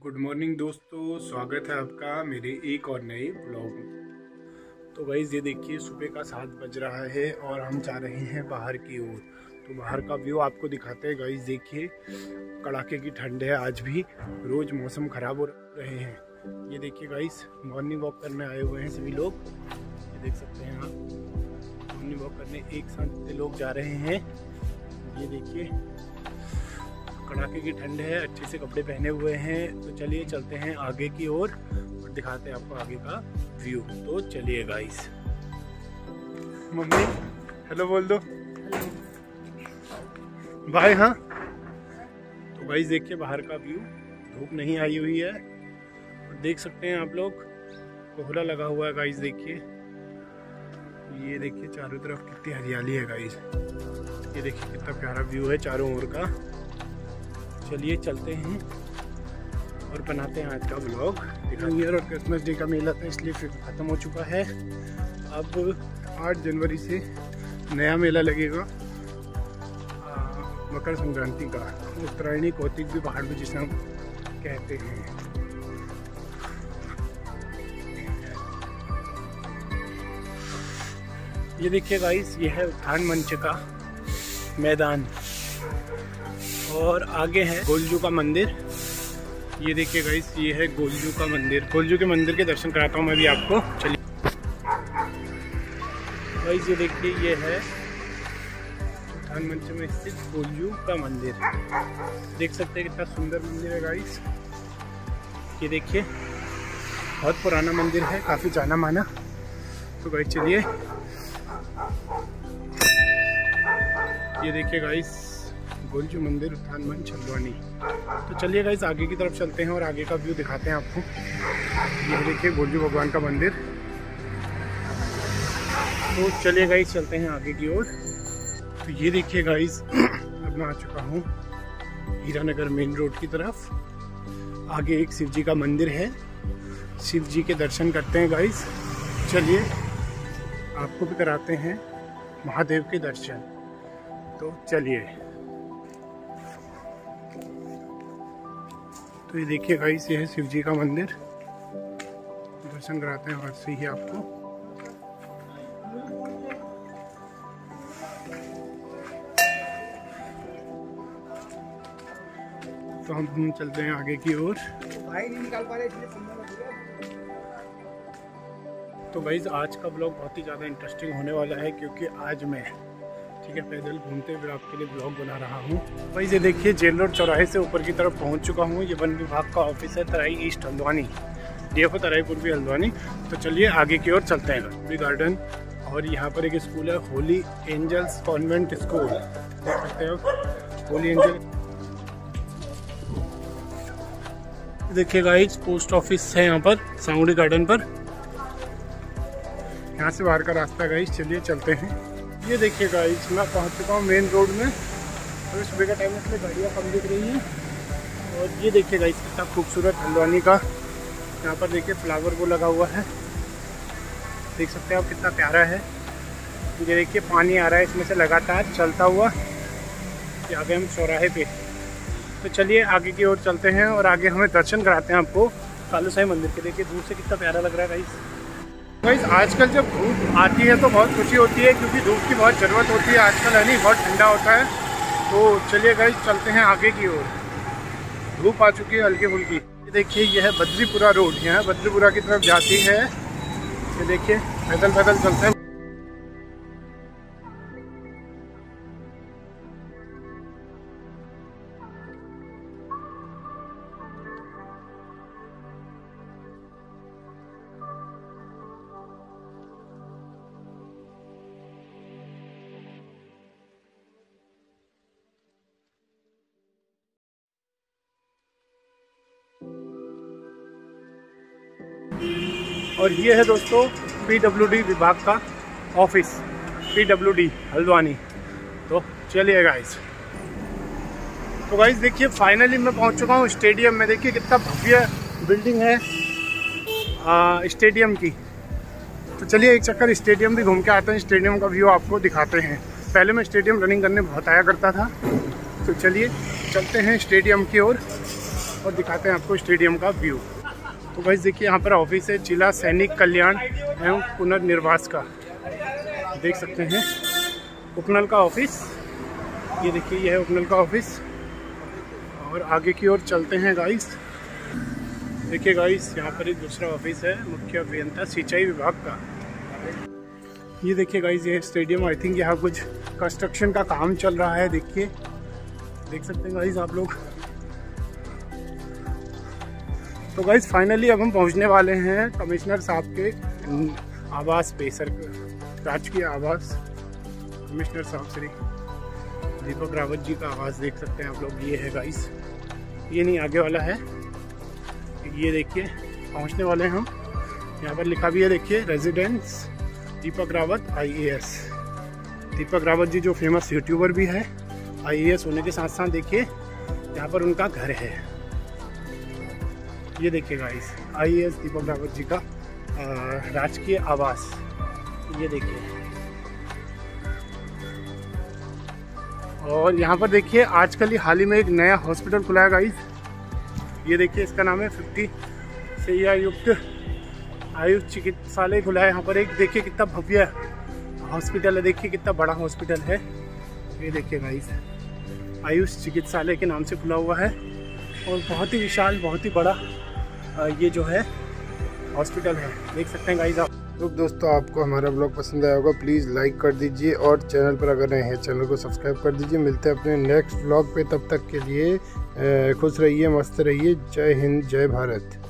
Good morning दोस्तों, स्वागत है आपका मेरे एक और नए ब्लॉग में। तो गाइस ये देखिए सुबह का 7 बज रहा है और हम जा रहे हैं बाहर की ओर। तो बाहर का व्यू आपको दिखाते हैं। गाइस देखिए कड़ाके की ठंड है, आज भी रोज मौसम खराब हो रहे हैं। ये देखिए गाइस मॉर्निंग वॉक करने आए हुए हैं सभी लोग, ये देख सकते हैं आप। मॉर्निंग वॉक करने एक साथ लोग जा रहे हैं। ये देखिए कड़ाके की ठंड है, अच्छे से कपड़े पहने हुए हैं। तो चलिए चलते हैं आगे की ओर और दिखाते हैं आपको आगे का व्यू। तो चलिए गाइस। मम्मी हेलो बोल दो, बाय। हाँ तो गाइस देखिए बाहर का व्यू, धूप नहीं आई हुई है और देख सकते हैं आप लोग कोहरा लगा हुआ है। गाइस देखिए, ये देखिए चारों तरफ कितनी हरियाली है गाइस। ये देखिए कितना प्यारा व्यू है चारों ओर का। चलिए चलते हैं और बनाते हैं आज का ब्लॉग। न्यू ईयर और क्रिसमस डे का मेला था इसलिए फिर ख़त्म हो चुका है। अब 8 जनवरी से नया मेला लगेगा मकर संक्रांति का, उत्तरायणी कौतिक भी पहाड़ में जिसे हम कहते हैं। ये देखिए गाइस, ये है उत्थान मंच का मैदान और आगे है गोलजू का मंदिर। ये देखिए गाइस, ये है गोलजू का मंदिर। गोलजू के मंदिर के दर्शन कराता हूँ मैं भी आपको। चलिए गाइस, ये देखिए ये है उत्थान मंच में स्थित गोलजू का मंदिर। देख सकते हैं कितना सुंदर मंदिर है गाइस। ये देखिए बहुत पुराना मंदिर है, काफी जाना माना। तो गाइस चलिए, ये देखिए गाइस गोलजू मंदिर उत्थान मंच हल्द्वानी। तो चलिए गाइस आगे की तरफ चलते हैं और आगे का व्यू दिखाते हैं आपको। ये देखिए गोलजू भगवान का मंदिर। तो चलिए गाइस चलते हैं आगे की ओर। तो ये देखिए गाइस अब मैं आ चुका हूँ हीरानगर मेन रोड की तरफ। आगे एक शिव जी का मंदिर है, शिव जी के दर्शन करते हैं गाइस। चलिए आपको भी कराते हैं महादेव के दर्शन। तो चलिए, तो ये देखिए गाइस ये है शिव जी का मंदिर। दर्शन कराते हैं हाथ से ही आपको। तो हम चलते हैं आगे की ओर। तो गाइस आज का ब्लॉग बहुत ही ज़्यादा इंटरेस्टिंग होने वाला है क्योंकि आज मैं पैदल घूमते हुए आपके लिए ब्लॉग बना रहा हूँ। भाई ये देखिए जेल रोड चौराहे से ऊपर की तरफ पहुँच चुका हूँ। ये वन विभाग का ऑफिस है, तराई ईस्ट हल्द्वानी, DFO तराई पूर्वी हल्द्वानी। तो चलिए आगे की ओर चलते हैं। गार्डन और यहाँ पर एक स्कूल है, होली एंजल्स कॉन्वेंट स्कूल। देख सकते हैं होली एंजल। देखिए गाइस पोस्ट ऑफिस है यहाँ पर सांगुड़ी गार्डन पर। यहाँ से बाहर का रास्ता गाइस, चलिए चलते हैं। ये देखिए गाइस मैं पहुंच चुका हूँ मेन रोड में। अभी सुबह का टाइम है इसलिए गाड़ियाँ कम दिख रही हैं। और ये देखिए गाइस कितना खूबसूरत हल्द्वानी का यहाँ पर देखिए फ्लावर वो लगा हुआ है, देख सकते हैं आप कितना प्यारा है। ये देखिए पानी आ रहा है इसमें से लगातार चलता हुआ। ये आ गए हम चौराहे पे। तो चलिए आगे की ओर चलते हैं और आगे हमें दर्शन कराते हैं आपको कालू साई मंदिर के। देखिए दूर से कितना प्यारा लग रहा है गाइस। गाइस आजकल जब धूप आती है तो बहुत खुशी होती है क्योंकि धूप की बहुत ज़रूरत होती है आजकल, है नहीं, बहुत ठंडा होता है। तो चलिए गाइस चलते हैं आगे की ओर। धूप आ चुकी है हल्की फुल्की। ये देखिए ये है बद्रीपुरा रोड, यहाँ बद्रीपुरा की तरफ जाती है। ये देखिए पैदल पैदल चलते हैं। और ये है दोस्तों PWD विभाग का ऑफिस, PWD हल्द्वानी। तो चलिए गाइस। तो गाइस देखिए फाइनली मैं पहुंच चुका हूँ स्टेडियम में। देखिए कितना भव्य बिल्डिंग है स्टेडियम की। तो चलिए एक चक्कर स्टेडियम भी घूम के आते हैं, स्टेडियम का व्यू आपको दिखाते हैं। पहले मैं स्टेडियम रनिंग करने बहुत आया करता था। तो चलिए चलते हैं स्टेडियम की ओर। और दिखाते हैं आपको स्टेडियम का व्यू। तो गाइस देखिए यहाँ पर ऑफिस है जिला सैनिक कल्याण एवं पुनर्निर्वास का, देख सकते हैं उपनल का ऑफिस। ये देखिए यह है उपनल का ऑफिस। और आगे की ओर चलते हैं गाइस। देखिए गाइस यहाँ पर एक दूसरा ऑफिस है मुख्य अभियंता सिंचाई विभाग का। ये देखिए गाइस ये स्टेडियम, आई थिंक यहाँ कुछ कंस्ट्रक्शन का काम चल रहा है। देखिए देख सकते हैं गाइस आप लोग। तो गाइस फाइनली अब हम पहुँचने वाले हैं कमिश्नर साहब के आवास पे, राजकीय आवास। कमिश्नर साहब श्री दीपक रावत जी का आवास देख सकते हैं आप लोग। ये है गाइस, ये नहीं आगे वाला है, ये देखिए पहुंचने वाले हैं हम। यहाँ पर लिखा भी है देखिए रेजिडेंस दीपक रावत IAS। दीपक रावत जी जो फेमस यूट्यूबर भी है, IAS होने के साथ साथ देखिए यहाँ पर उनका घर है। ये देखिए गाइस IAS दीपक रावत जी का राजकीय आवास, ये देखिए। और यहाँ पर देखिए आजकल ही हाल ही में एक नया हॉस्पिटल खुला है गाइस। ये देखिए इसका नाम है 50 शैय्या युक्त आयुष चिकित्सालय खुला है यहाँ पर। एक देखिए कितना भव्य हॉस्पिटल है, देखिए कितना बड़ा हॉस्पिटल है। ये देखिए गाइस आयुष चिकित्सालय के नाम से खुला हुआ है और बहुत ही विशाल, बहुत ही बड़ा ये जो है हॉस्पिटल है, देख सकते हैं गाइस आप। तो दोस्तों आपको हमारा ब्लॉग पसंद आया होगा, प्लीज़ लाइक कर दीजिए और चैनल पर अगर नए हैं चैनल को सब्सक्राइब कर दीजिए। मिलते हैं अपने नेक्स्ट ब्लॉग पे, तब तक के लिए खुश रहिए, मस्त रहिए। जय हिंद, जय भारत।